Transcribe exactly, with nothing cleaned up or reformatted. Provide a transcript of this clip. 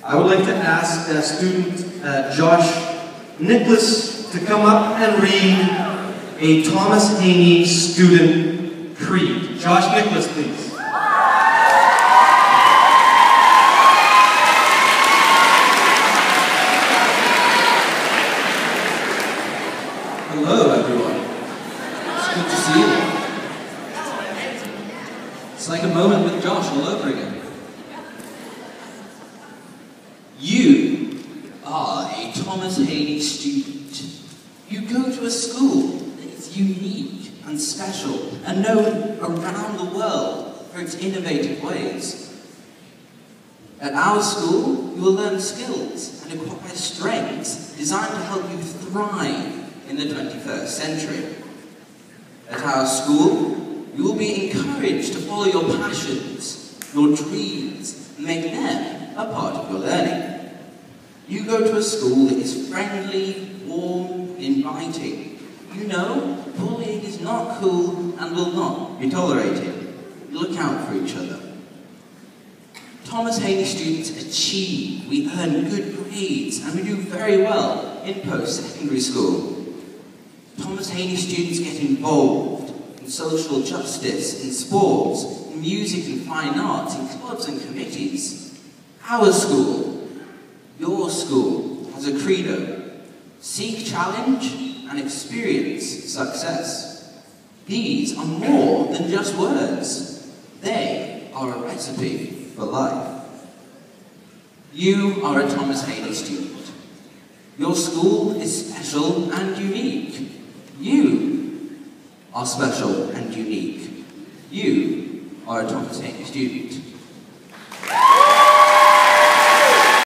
I would like to ask uh, student uh, Josh Nicholas to come up and read a Thomas Haney student creed. Josh Nicholas, please. Hello, everyone. It's good to see you. It's like a moment with Josh all over again. You are a Thomas Haney student. You go to a school that is unique and special and known around the world for its innovative ways. At our school, you will learn skills and acquire strengths designed to help you thrive in the twenty-first century. At our school, you will be encouraged to follow your passions, your dreams, and make them a part of your learning. You go to a school that is friendly, warm, inviting. You know, bullying is not cool and will not be tolerated. You look out for each other. Thomas Haney students achieve, we earn good grades, and we do very well in post-secondary school. Thomas Haney students get involved in social justice, in sports, in music and fine arts, in clubs and committees. Our school, your school, has a credo: seek challenge and experience success. These are more than just words. They are a recipe for life. You are a Thomas Haney student. Your school is special and unique. You are special and unique. You are a Thomas Haney student.